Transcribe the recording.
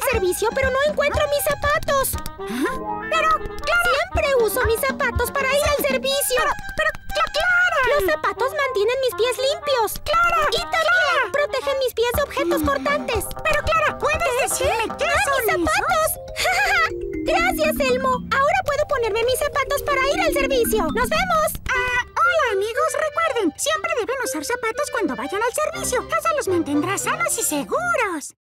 servicio, pero no encuentro mis zapatos. Pero, Clara... Siempre uso mis zapatos para ir al servicio. Pero, Clara... Los zapatos mantienen mis pies limpios. ¡Clara! Y también protegen mis pies de objetos cortantes. Pero, Clara, ¿puedes decirme qué son mis zapatos? Gracias, Elmo. Ahora puedo ponerme mis zapatos para ir al servicio. ¡Nos vemos! Hola, amigos. Recuerden, siempre deben usar zapatos cuando vayan al servicio. Eso los mantendrá sanos y seguros.